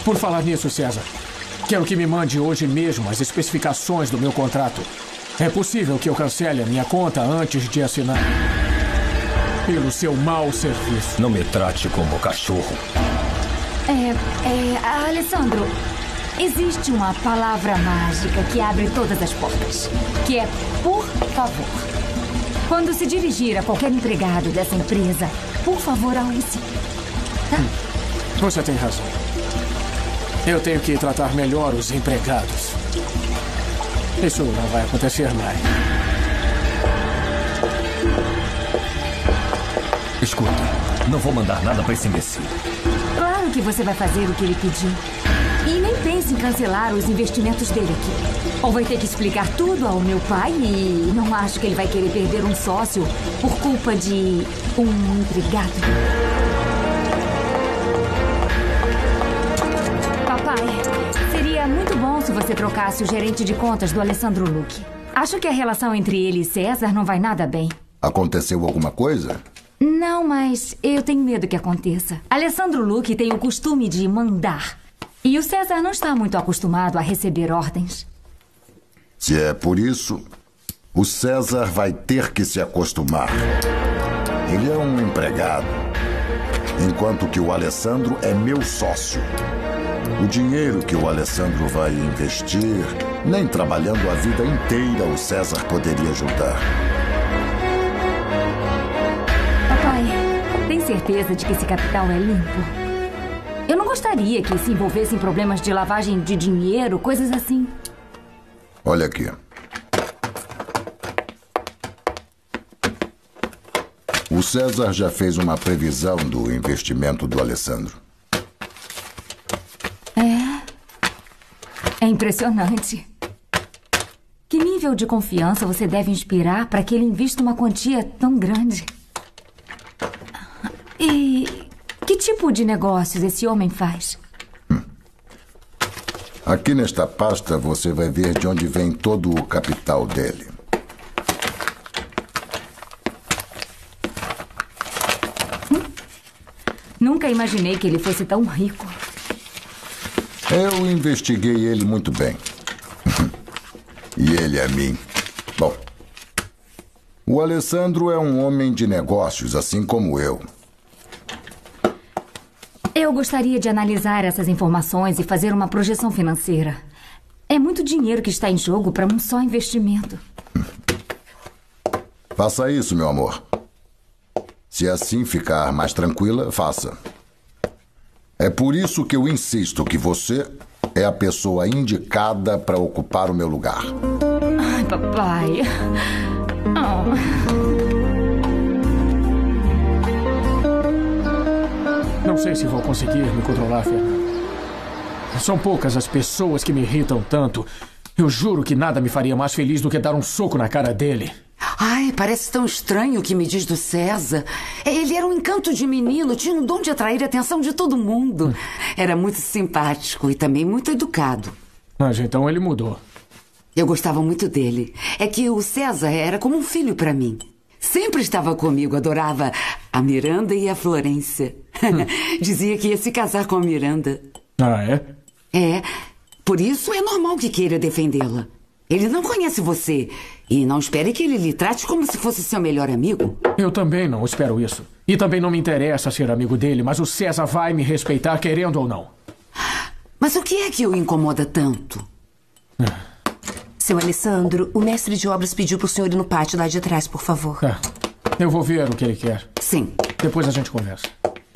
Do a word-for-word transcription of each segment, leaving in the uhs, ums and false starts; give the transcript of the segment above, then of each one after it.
Por falar nisso, César, quero que me mande hoje mesmo as especificações do meu contrato. É possível que eu cancele a minha conta antes de assinar. Pelo seu mau serviço. Não me trate como cachorro. É, é, Alessandro, existe uma palavra mágica que abre todas as portas, que é por favor. Quando se dirigir a qualquer empregado dessa empresa, por favor, Alice. Tá? Você tem razão. Eu tenho que tratar melhor os empregados. Isso não vai acontecer mais. Escuta, não vou mandar nada pra esse imbecil. Claro que você vai fazer o que ele pediu. E nem pense em cancelar os investimentos dele aqui. Ou vai ter que explicar tudo ao meu pai e não acho que ele vai querer perder um sócio por culpa de um empregado. Papai, seria muito bom se você trocasse o gerente de contas do Alessandro Luque. Acho que a relação entre ele e César não vai nada bem. Aconteceu alguma coisa? Não, mas eu tenho medo que aconteça. Alessandro Luque tem o costume de mandar. E o César não está muito acostumado a receber ordens. Se é por isso, o César vai ter que se acostumar. Ele é um empregado, enquanto que o Alessandro é meu sócio. O dinheiro que o Alessandro vai investir, nem trabalhando a vida inteira o César poderia ajudar. Papai, tem certeza de que esse capital é limpo? Eu não gostaria que se envolvesse em problemas de lavagem de dinheiro, coisas assim. Olha aqui. O César já fez uma previsão do investimento do Alessandro. É. É impressionante. Que nível de confiança você deve inspirar para que ele invista uma quantia tão grande? E que tipo de negócios esse homem faz? Hum. Aqui nesta pasta você vai ver de onde vem todo o capital dele. Hum? Nunca imaginei que ele fosse tão rico. Eu investiguei ele muito bem. E ele a mim. Bom, o Alessandro é um homem de negócios, assim como eu. Eu gostaria de analisar essas informações e fazer uma projeção financeira. É muito dinheiro que está em jogo para um só investimento. Faça isso, meu amor. Se assim ficar mais tranquila, faça. É por isso que eu insisto que você é a pessoa indicada para ocupar o meu lugar. Ai, papai. Oh. Não sei se vou conseguir me controlar, Fernando. São poucas as pessoas que me irritam tanto. Eu juro que nada me faria mais feliz do que dar um soco na cara dele. Ai, parece tão estranho o que me diz do César. Ele era um encanto de menino, tinha um dom de atrair a atenção de todo mundo. Era muito simpático e também muito educado. Mas então ele mudou. Eu gostava muito dele. É que o César era como um filho para mim. Sempre estava comigo, adorava a Miranda e a Florência. Hum. Dizia que ia se casar com a Miranda. Ah, é? É, por isso é normal que queira defendê-la. Ele não conhece você e não espere que ele lhe trate como se fosse seu melhor amigo. Eu também não espero isso. E também não me interessa ser amigo dele, mas o César vai me respeitar querendo ou não. Mas o que é que o incomoda tanto? Ah. Seu Alessandro, o mestre de obras pediu para o senhor ir no pátio lá de trás, por favor. É. Eu vou ver o que ele quer. Sim. Depois a gente conversa.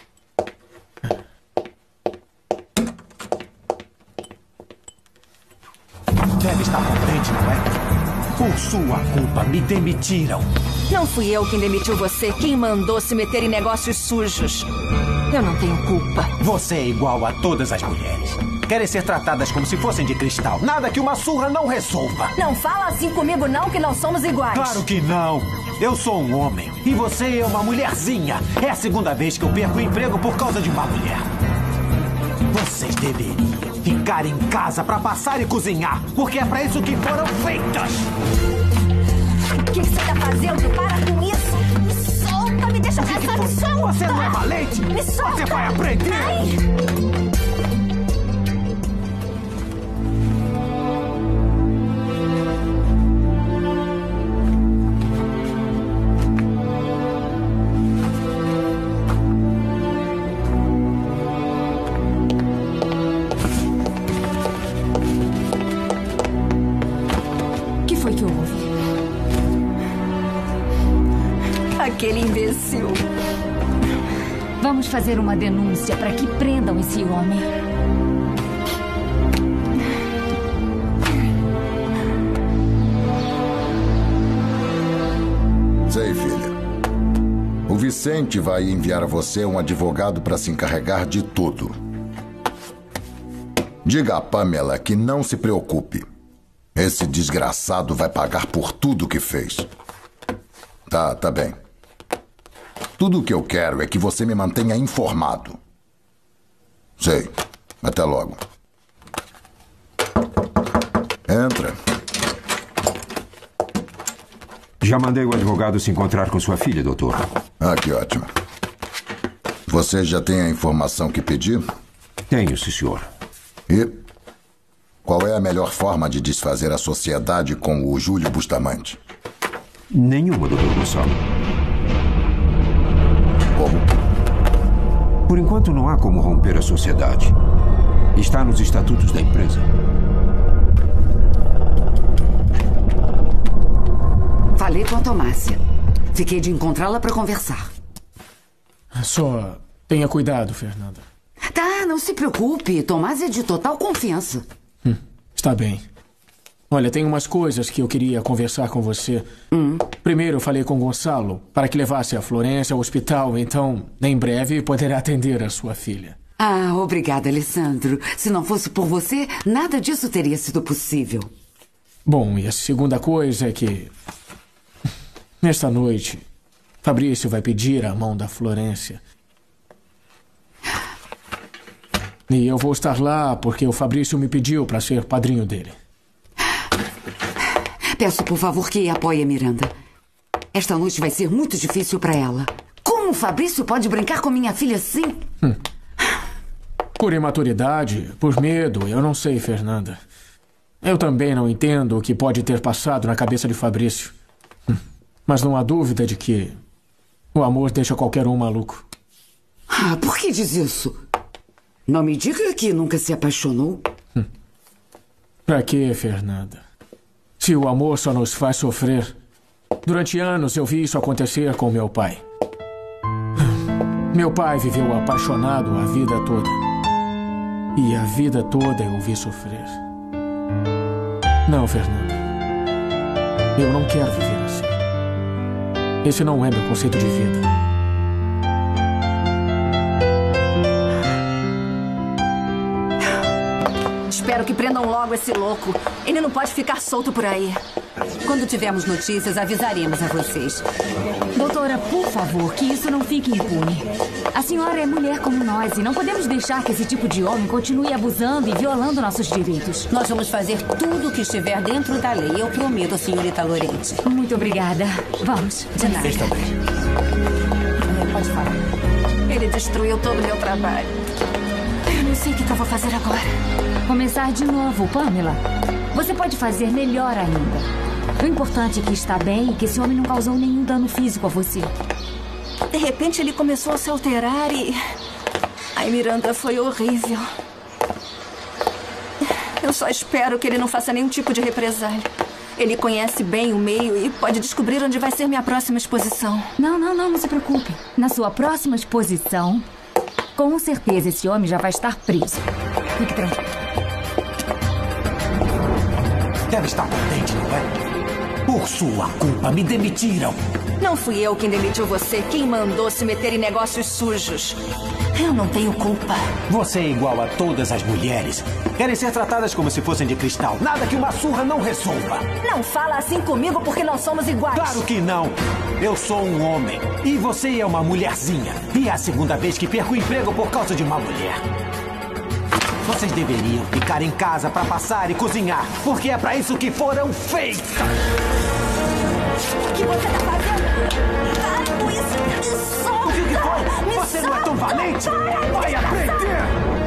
Deve estar contente, não é? Por sua culpa, me demitiram. Não fui eu quem demitiu você. Quem mandou se meter em negócios sujos? Eu não tenho culpa. Você é igual a todas as mulheres. Querem ser tratadas como se fossem de cristal. Nada que uma surra não resolva. Não fala assim comigo não, que não somos iguais. Claro que não. Eu sou um homem e você é uma mulherzinha. É a segunda vez que eu perco o emprego por causa de uma mulher. Vocês deveriam ficar em casa para passar e cozinhar, porque é para isso que foram feitas. O que você está fazendo? Para com isso. Me solta, me deixa passar, me solta. Você não é valente? Me solta. Você vai aprender. Ai. Aquele imbecil. Vamos fazer uma denúncia para que prendam esse homem. Sei, filha. O Vicente vai enviar a você um advogado para se encarregar de tudo. Diga a Pamela que não se preocupe. Esse desgraçado vai pagar por tudo que fez. Tá, tá bem. Tudo o que eu quero é que você me mantenha informado. Sei. Até logo. Entra. Já mandei o advogado se encontrar com sua filha, doutor. Ah, que ótimo. Você já tem a informação que pedi? Tenho, sim, senhor. E qual é a melhor forma de desfazer a sociedade com o Júlio Bustamante? Nenhuma, doutor Gonçalo. Como? Por enquanto não há como romper a sociedade. Está nos estatutos da empresa. Falei com a Tomásia. Fiquei de encontrá-la para conversar. Só tenha cuidado, Fernanda. Tá, não se preocupe. Tomásia é de total confiança. Hum, está bem. Olha, tem umas coisas que eu queria conversar com você. Hum. Primeiro, eu falei com o Gonçalo para que levasse a Florência ao hospital. Então, em breve, poderá atender a sua filha. Ah, obrigada, Alessandro. Se não fosse por você, nada disso teria sido possível. Bom, e a segunda coisa é que... Nesta noite, Fabrício vai pedir a mão da Florência. E eu vou estar lá porque o Fabrício me pediu para ser padrinho dele. Peço, por favor, que apoie a Miranda. Esta noite vai ser muito difícil para ela. Como o Fabrício pode brincar com minha filha assim? Hum. Por imaturidade, por medo, eu não sei, Fernanda. Eu também não entendo o que pode ter passado na cabeça de Fabrício. Hum. Mas não há dúvida de que o amor deixa qualquer um maluco. Ah, por que diz isso? Não me diga que nunca se apaixonou. Hum. Pra quê, Fernanda? Se o amor só nos faz sofrer. Durante anos eu vi isso acontecer com meu pai. Meu pai viveu apaixonado a vida toda. E a vida toda eu o vi sofrer. Não, Fernanda. Eu não quero viver assim. Esse não é meu conceito de vida. Espero que prendam logo esse louco. Ele não pode ficar solto por aí. Quando tivermos notícias, avisaremos a vocês. Doutora, por favor, que isso não fique impune. A senhora é mulher como nós e não podemos deixar que esse tipo de homem continue abusando e violando nossos direitos. Nós vamos fazer tudo o que estiver dentro da lei. Eu prometo, senhorita Lorente. Muito obrigada. Vamos. De nada. Vocês também. Pode falar. Ele destruiu todo o meu trabalho. Eu não sei o que eu vou fazer agora. Começar de novo, Pamela. Você pode fazer melhor ainda. O importante é que está bem e que esse homem não causou nenhum dano físico a você. De repente ele começou a se alterar e... Ai, Miranda, foi horrível. Eu só espero que ele não faça nenhum tipo de represália. Ele conhece bem o meio e pode descobrir onde vai ser minha próxima exposição. Não, não, não, não se preocupe. Na sua próxima exposição, com certeza esse homem já vai estar preso. Fique tranquilo. Deve estar contente, não é? Por sua culpa, me demitiram. Não fui eu quem demitiu você. Quem mandou se meter em negócios sujos? Eu não tenho culpa. Você é igual a todas as mulheres. Querem ser tratadas como se fossem de cristal. Nada que uma surra não resolva. Não fala assim comigo porque não somos iguais. Claro que não. Eu sou um homem. E você é uma mulherzinha. E é a segunda vez que perco o emprego por causa de uma mulher. Vocês deveriam ficar em casa para passar e cozinhar, porque é para isso que foram feitas. O que você tá fazendo? Para com isso! Me solta! O que, que foi? Me Você solta! não é tão valente? Para, Vai aprender!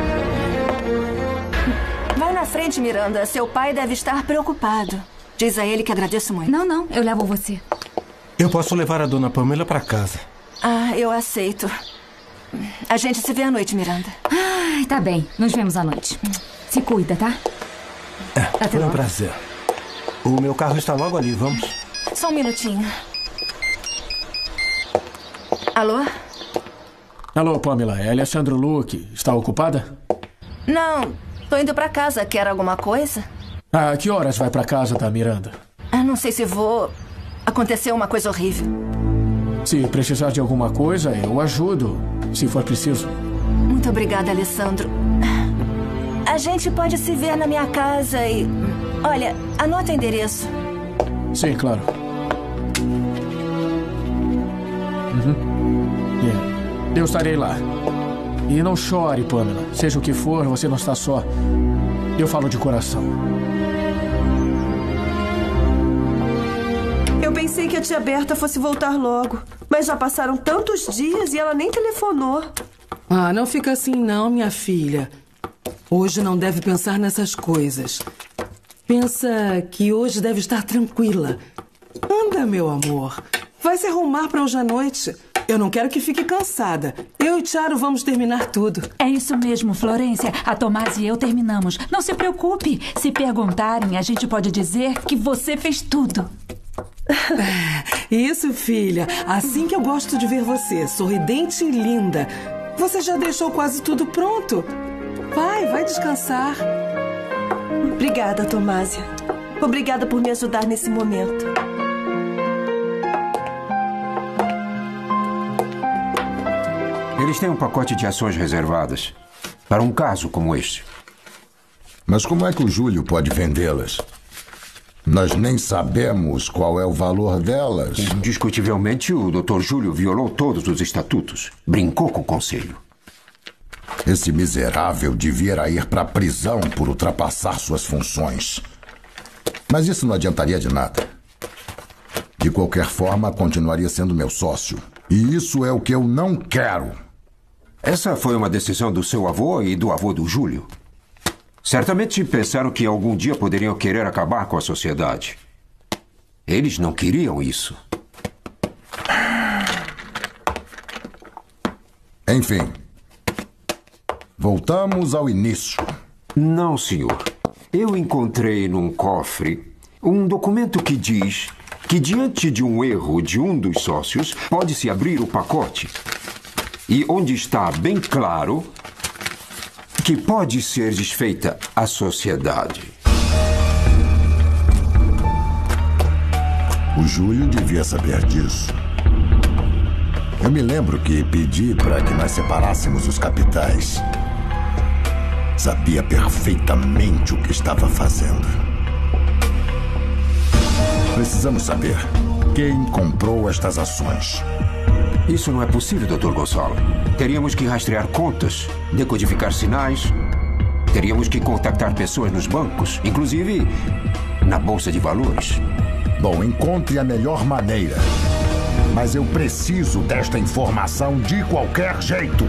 Vai na frente, Miranda. Seu pai deve estar preocupado. Diz a ele que agradeço muito. Não, não, eu levo você. Eu posso levar a dona Pamela para casa. Ah, eu aceito. A gente se vê à noite, Miranda. Ai, tá bem. Nos vemos à noite. Se cuida, tá? É, Até foi um logo. prazer. O meu carro está logo ali, vamos? Só um minutinho. Alô? Alô, Pamela. É Alessandro Luque. Está ocupada? Não, tô indo pra casa. Quer alguma coisa? Ah, que horas vai pra casa da Miranda? Ah, não sei se vou. Aconteceu uma coisa horrível. Se precisar de alguma coisa, eu ajudo, se for preciso. Muito obrigada, Alessandro. A gente pode se ver na minha casa e... Olha, anota o endereço. Sim, claro. Uhum. Yeah. Eu estarei lá. E não chore, Pamela. Seja o que for, você não está só. Eu falo de coração. Eu pensei que a tia Berta fosse voltar logo. Mas já passaram tantos dias e ela nem telefonou. Ah, não fica assim não, minha filha. Hoje não deve pensar nessas coisas. Pensa que hoje deve estar tranquila. Anda, meu amor. Vai se arrumar para hoje à noite. Eu não quero que fique cansada. Eu e Tiaro vamos terminar tudo. É isso mesmo, Florência. A Tomás e eu terminamos. Não se preocupe. Se perguntarem, a gente pode dizer que você fez tudo. Isso, filha. Assim que eu gosto de ver você, sorridente e linda. Você já deixou quase tudo pronto. Vai, vai descansar. Obrigada, Tomásia. Obrigada por me ajudar nesse momento. Eles têm um pacote de ações reservadas para um caso como este. Mas como é que o Júlio pode vendê-las? Nós nem sabemos qual é o valor delas. Indiscutivelmente, o doutor Júlio violou todos os estatutos. Brincou com o conselho. Esse miserável devia ir para a prisão por ultrapassar suas funções. Mas isso não adiantaria de nada. De qualquer forma, continuaria sendo meu sócio. E isso é o que eu não quero. Essa foi uma decisão do seu avô e do avô do Júlio. Certamente pensaram que algum dia poderiam querer acabar com a sociedade. Eles não queriam isso. Enfim. Voltamos ao início. Não, senhor. Eu encontrei num cofre um documento que diz que, diante de um erro de um dos sócios, pode-se abrir o pacote. E onde está bem claro que pode ser desfeita a sociedade. O Júlio devia saber disso. Eu me lembro que pedi para que nós separássemos os capitais. Sabia perfeitamente o que estava fazendo. Precisamos saber quem comprou estas ações. Isso não é possível, doutor Gonçalo. Teríamos que rastrear contas, decodificar sinais. Teríamos que contactar pessoas nos bancos, inclusive na Bolsa de Valores. Bom, encontre a melhor maneira. Mas eu preciso desta informação de qualquer jeito.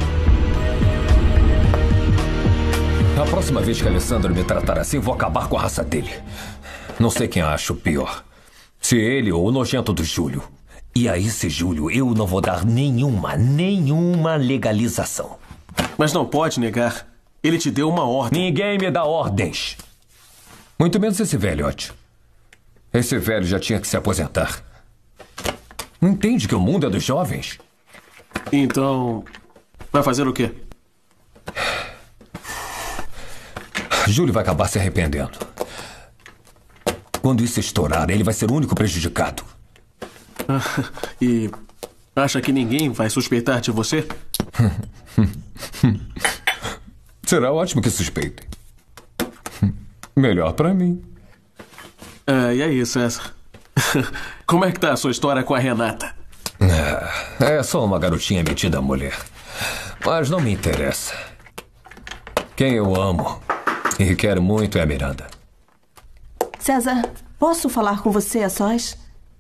A próxima vez que Alessandro me tratar assim, vou acabar com a raça dele. Não sei quem acho pior. Se ele ou o nojento do Júlio. E a esse Júlio eu não vou dar nenhuma, nenhuma legalização. Mas não pode negar. Ele te deu uma ordem. Ninguém me dá ordens. Muito menos esse velhote. Esse velho já tinha que se aposentar. Não entende que o mundo é dos jovens? Então, vai fazer o quê? Júlio vai acabar se arrependendo. Quando isso estourar, ele vai ser o único prejudicado. E acha que ninguém vai suspeitar de você? Será ótimo que suspeitem. Melhor pra mim. É, e aí, César? Como é que tá a sua história com a Renata? É, é só uma garotinha metida a mulher. Mas não me interessa. Quem eu amo e quero muito é a Miranda. César, posso falar com você a sós?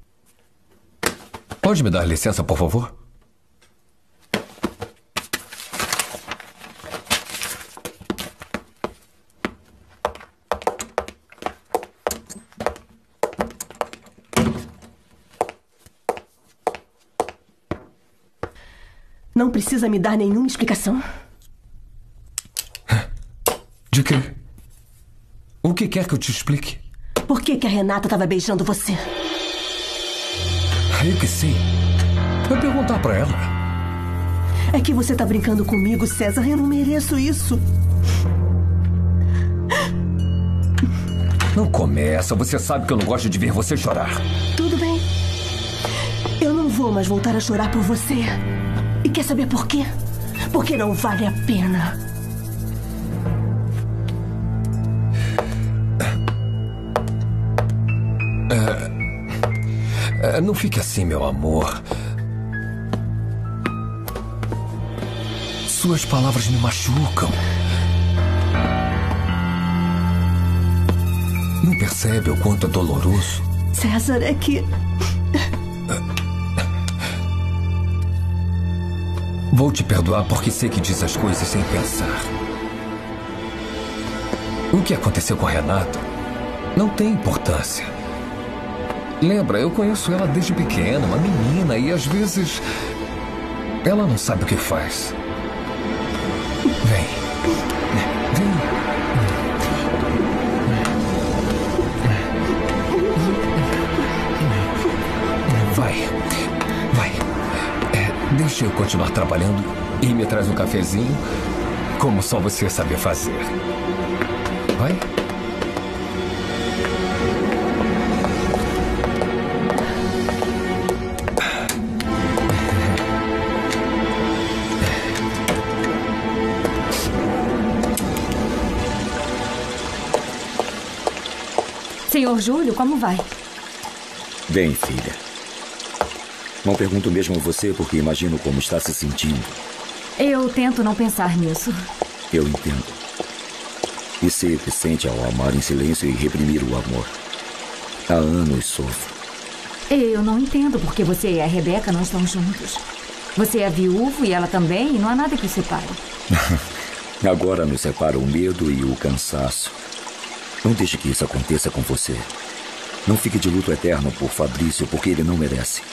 Pode me dar licença, por favor? Não precisa me dar nenhuma explicação. De quê? O que quer que eu te explique? Por que que a Renata estava beijando você? Eu que sei. Vai perguntar pra ela. É que você tá brincando comigo, César. Eu não mereço isso. Não começa. Você sabe que eu não gosto de ver você chorar. Tudo bem. Eu não vou mais voltar a chorar por você. E quer saber por quê? Porque não vale a pena. É, é, não fique assim, meu amor. Suas palavras me machucam. Não percebe o quanto é doloroso? César, é que... Vou te perdoar porque sei que diz as coisas sem pensar. O que aconteceu com a Renata não tem importância. Lembra, eu conheço ela desde pequena, uma menina, e às vezes ela não sabe o que faz. Vem. Vem. Vai. Vai. É, deixa eu continuar trabalhando e me traz um cafezinho, como só você sabe fazer. Vai. Senhor Júlio, como vai? Bem, filha. Não pergunto mesmo a você porque imagino como está se sentindo. Eu tento não pensar nisso. Eu entendo. E sei o que sente ao amar em silêncio e reprimir o amor. Há anos sofro. Eu não entendo porque você e a Rebeca não estão juntos. Você é viúvo e ela também, e não há nada que os separe. Agora nos separa o medo e o cansaço. Não deixe que isso aconteça com você. Não fique de luto eterno por Fabrício, porque ele não merece.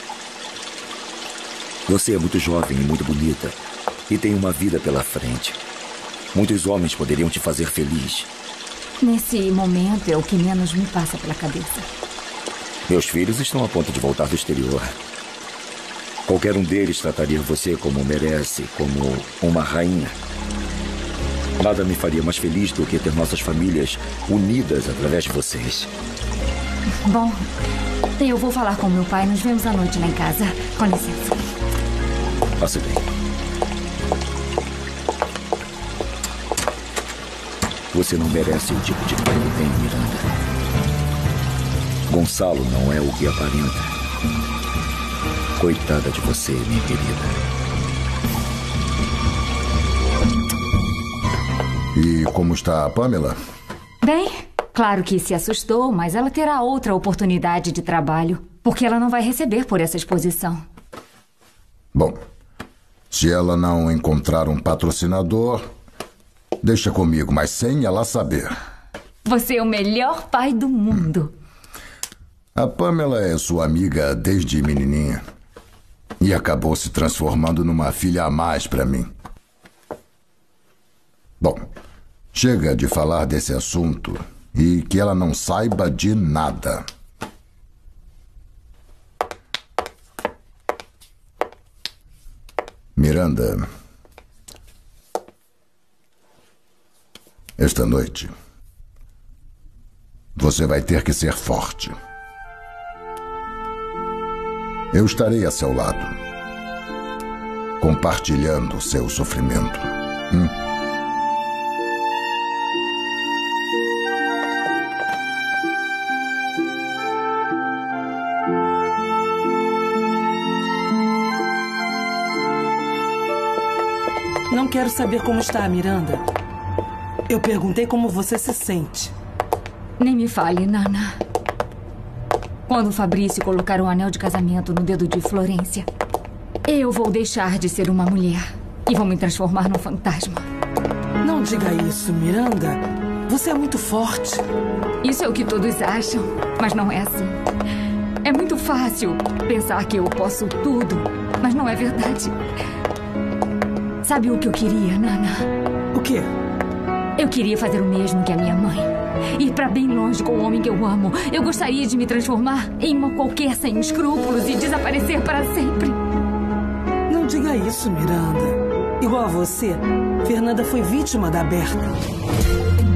Você é muito jovem e muito bonita. E tem uma vida pela frente. Muitos homens poderiam te fazer feliz. Nesse momento é o que menos me passa pela cabeça. Meus filhos estão a ponto de voltar do exterior. Qualquer um deles trataria você como merece, como uma rainha. Nada me faria mais feliz do que ter nossas famílias unidas através de vocês. Bom, eu vou falar com meu pai. Nos vemos à noite lá em casa. Com licença. Passe bem. Você não merece o tipo de pai que tem, Miranda. Gonçalo não é o que aparenta. Coitada de você, minha querida. E como está a Pamela? Bem, claro que se assustou, mas ela terá outra oportunidade de trabalho, porque ela não vai receber por essa exposição. Bom, se ela não encontrar um patrocinador, deixa comigo, mas sem ela saber. Você é o melhor pai do mundo. A Pamela é sua amiga desde menininha e acabou se transformando numa filha a mais para mim. Bom, chega de falar desse assunto e que ela não saiba de nada. Miranda, esta noite você vai ter que ser forte. Eu estarei a seu lado, compartilhando seu sofrimento. Hum? Não quero saber como está, Miranda. Eu perguntei como você se sente. Nem me fale, Nana. Quando o Fabrício colocar o anel de casamento no dedo de Florência, eu vou deixar de ser uma mulher e vou me transformar num fantasma. Não diga isso, Miranda. Você é muito forte. Isso é o que todos acham, mas não é assim. É muito fácil pensar que eu posso tudo, mas não é verdade. Sabe o que eu queria, Nana? O quê? Eu queria fazer o mesmo que a minha mãe. Ir pra bem longe com o homem que eu amo. Eu gostaria de me transformar em uma qualquer sem escrúpulos e desaparecer para sempre. diga isso, Miranda. Igual a você, Fernanda foi vítima da Berta.